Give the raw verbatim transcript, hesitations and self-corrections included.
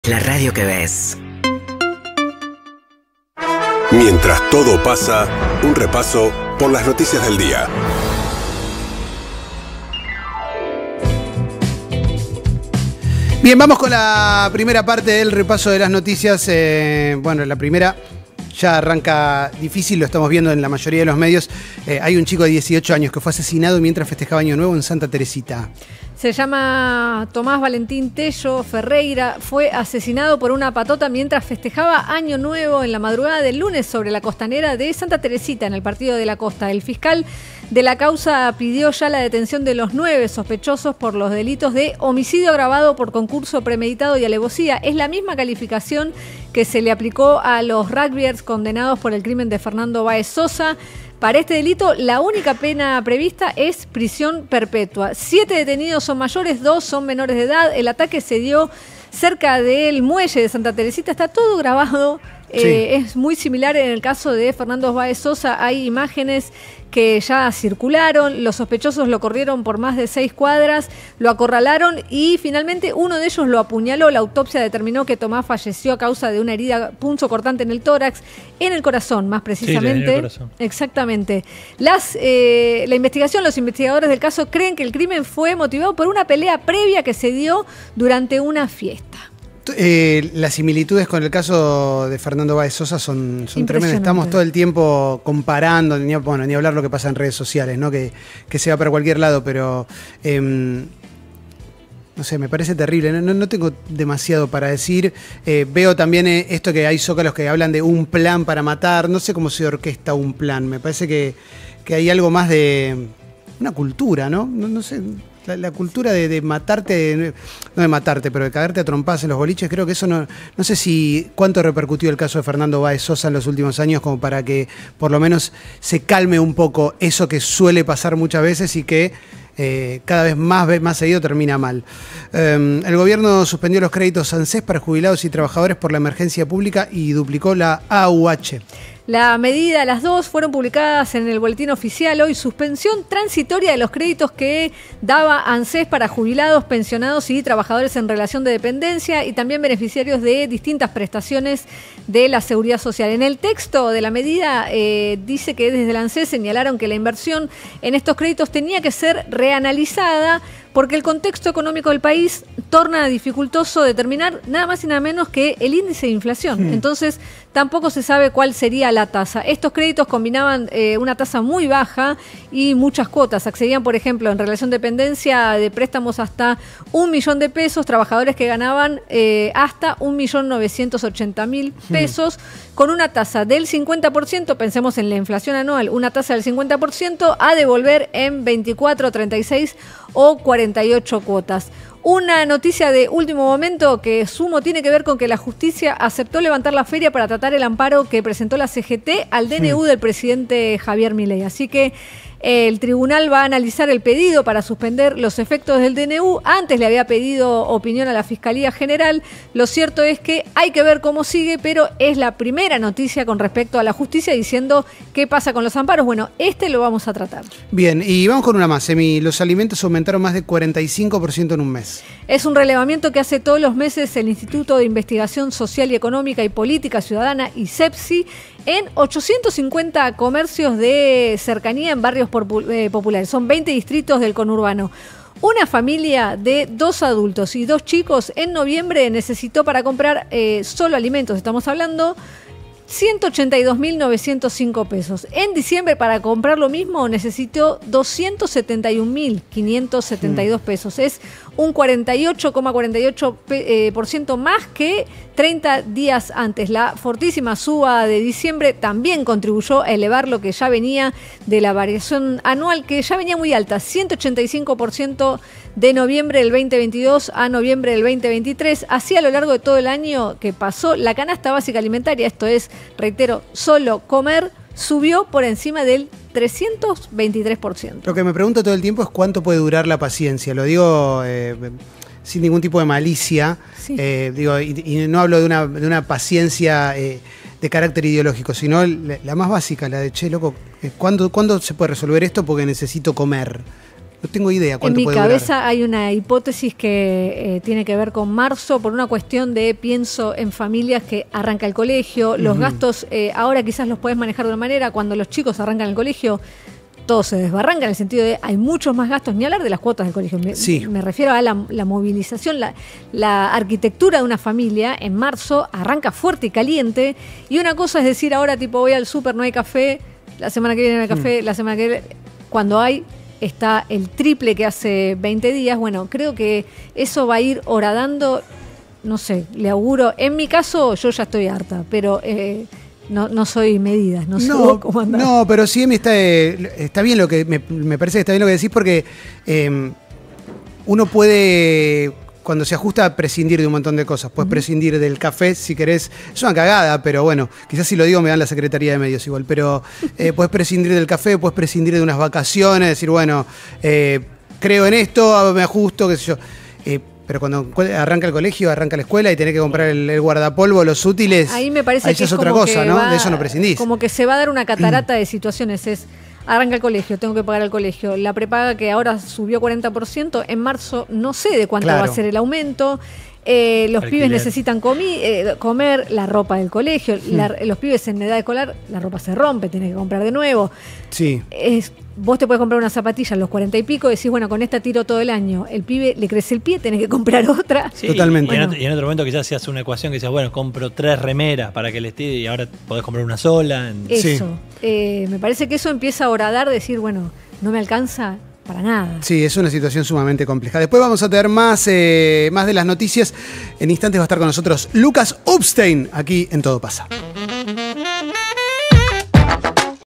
La radio que ves. Mientras todo pasa, un repaso por las noticias del día. Bien, vamos con la primera parte del repaso de las noticias. Eh, bueno, la primera ya arranca difícil, lo estamos viendo en la mayoría de los medios. Eh, hay un chico de dieciocho años que fue asesinado mientras festejaba Año Nuevo en Santa Teresita. Se llama Tomás Valentín Tello Ferreira, fue asesinado por una patota mientras festejaba Año Nuevo en la madrugada del lunes sobre la costanera de Santa Teresita, en el Partido de la Costa. El fiscal de la causa pidió ya la detención de los nueve sospechosos por los delitos de homicidio agravado por concurso premeditado y alevosía. Es la misma calificación que se le aplicó a los rugbyers condenados por el crimen de Fernando Báez Sosa. Para este delito, la única pena prevista es prisión perpetua. Siete detenidos son mayores, dos son menores de edad. El ataque se dio cerca del muelle de Santa Teresita. Está todo grabado. Sí. Eh, es muy similar en el caso de Fernando Báez Sosa. Hay imágenes que ya circularon. Los sospechosos lo corrieron por más de seis cuadras, lo acorralaron y finalmente uno de ellos lo apuñaló. La autopsia determinó que Tomás falleció a causa de una herida punzocortante en el tórax, en el corazón más precisamente. Sí, el corazón. Exactamente. Las, eh, la investigación, los investigadores del caso creen que el crimen fue motivado por una pelea previa que se dio durante una fiesta. Eh, las similitudes con el caso de Fernando Báez Sosa son, son tremendas. Estamos todo el tiempo comparando, ni, bueno, ni hablar lo que pasa en redes sociales, ¿no? Que, que se va para cualquier lado, pero eh, no sé, me parece terrible. No, no, no tengo demasiado para decir. Eh, veo también eh, esto que hay zócalos que hablan de un plan para matar. No sé cómo se orquesta un plan. Me parece que, que hay algo más de una cultura, ¿no? No, no sé. La, la cultura de, de matarte, de, no de matarte, pero de cagarte a trompadas en los boliches, creo que eso no, no sé si cuánto repercutió el caso de Fernando Báez Sosa en los últimos años como para que por lo menos se calme un poco eso que suele pasar muchas veces y que eh, cada vez más, más seguido termina mal. Eh, el gobierno suspendió los créditos ANSES para jubilados y trabajadores por la emergencia pública y duplicó la A U H. La medida, las dos, fueron publicadas en el boletín oficial hoy. Suspensión transitoria de los créditos que daba ANSES para jubilados, pensionados y trabajadores en relación de dependencia y también beneficiarios de distintas prestaciones de la seguridad social. En el texto de la medida eh, dice que desde el ANSES señalaron que la inversión en estos créditos tenía que ser reanalizada porque el contexto económico del país torna dificultoso determinar nada más y nada menos que el índice de inflación. Mm. Entonces, tampoco se sabe cuál sería la tasa. Estos créditos combinaban eh, una tasa muy baja y muchas cuotas. Accedían, por ejemplo, en relación de dependencia de préstamos hasta un millón de pesos, trabajadores que ganaban eh, hasta un millón novecientos ochenta mil pesos, mm. con una tasa del cincuenta por ciento, pensemos en la inflación anual, una tasa del cincuenta por ciento a devolver en veinticuatro, treinta y seis o cuarenta y ocho cuotas. Una noticia de último momento que sumo tiene que ver con que la justicia aceptó levantar la feria para tratar el amparo que presentó la C G T al D N U sí. del presidente Javier Milei. Así que el tribunal va a analizar el pedido para suspender los efectos del D N U. Antes le había pedido opinión a la Fiscalía General. Lo cierto es que hay que ver cómo sigue, pero es la primera noticia con respecto a la justicia diciendo qué pasa con los amparos. Bueno, este lo vamos a tratar. Bien, y vamos con una más, Emi. Los alimentos aumentaron más de cuarenta y cinco por ciento en un mes. Es un relevamiento que hace todos los meses el Instituto de Investigación Social y Económica y Política Ciudadana, ISEPSI, en ochocientos cincuenta comercios de cercanía en barrios populares. Son veinte distritos del conurbano. Una familia de dos adultos y dos chicos en noviembre necesitó para comprar eh, solo alimentos, estamos hablando, ciento ochenta y dos mil novecientos cinco pesos. En diciembre, para comprar lo mismo, necesitó doscientos setenta y un mil quinientos setenta y dos pesos. Es un cuarenta y ocho coma cuarenta y ocho por ciento más que treinta días antes. La fortísima suba de diciembre también contribuyó a elevar lo que ya venía de la variación anual, que ya venía muy alta, ciento ochenta y cinco por ciento de noviembre del veinte veintidós a noviembre del veinte veintitrés. Así, a lo largo de todo el año que pasó, la canasta básica alimentaria, esto es, reitero, solo comer, subió por encima del trescientos veintitrés por ciento. Lo que me pregunto todo el tiempo es cuánto puede durar la paciencia. Lo digo eh, sin ningún tipo de malicia. Sí. Eh, digo, y, y no hablo de una, de una paciencia eh, de carácter ideológico, sino la, la más básica, la de, che, loco, ¿cuándo, ¿cuándo se puede resolver esto? Porque necesito comer. no tengo idea cuánto En mi puede cabeza durar. hay una hipótesis que eh, tiene que ver con marzo por una cuestión de pienso en familias que arranca el colegio, los Ujú. gastos eh, ahora quizás los puedes manejar de una manera, cuando los chicos arrancan el colegio todo se desbarranca en el sentido de hay muchos más gastos, ni hablar de las cuotas del colegio, me, Sí. me refiero a la, la movilización, la, la arquitectura de una familia en marzo arranca fuerte y caliente, y una cosa es decir ahora tipo voy al súper, no hay café, la semana que viene no hay café, Mm. la semana que viene, cuando hay está el triple que hace veinte días, bueno, creo que eso va a ir horadando, no sé, le auguro, en mi caso yo ya estoy harta, pero eh, no, no soy medidas, no sé No, vos cómo andás. no, pero sí Emi, está, eh, está bien lo que me, me parece que está bien lo que decís porque eh, uno puede, cuando se ajusta, a prescindir de un montón de cosas. Puedes uh-huh. prescindir del café si querés. Es una cagada, pero bueno, quizás si lo digo me dan la Secretaría de Medios igual. Pero eh, puedes prescindir del café, puedes prescindir de unas vacaciones, decir, bueno, eh, creo en esto, me ajusto, qué sé yo. Eh, Pero cuando arranca el colegio, arranca la escuela y tenés que comprar el, el guardapolvo, los útiles. Ahí me parece ahí que es es otra como cosa, que ¿no? va, de eso no prescindís. Como que se va a dar una catarata de situaciones. Es, arranca el colegio, tengo que pagar el colegio. La prepaga que ahora subió cuarenta por ciento, en marzo no sé de cuánto Claro. va a ser el aumento. Eh, los Alquiler. pibes necesitan comi eh, comer, la ropa del colegio. Hmm. La, los pibes en edad escolar, la ropa se rompe, tenés que comprar de nuevo. Sí. Es, vos te puedes comprar una zapatilla a los cuarenta y pico y decís, bueno, con esta tiro todo el año. El pibe le crece el pie, tenés que comprar otra. Sí, Totalmente. Y en, Bueno. otro, y en otro momento quizás se hace una ecuación que decías, bueno, compro tres remeras para que les tire y ahora podés comprar una sola. En- Eso. Sí. Eh, me parece que eso empieza a horadar, decir, bueno, no me alcanza para nada. Sí, es una situación sumamente compleja. Después vamos a tener más, eh, más de las noticias. En instantes va a estar con nosotros Lucas Upstein, aquí en Todo Pasa.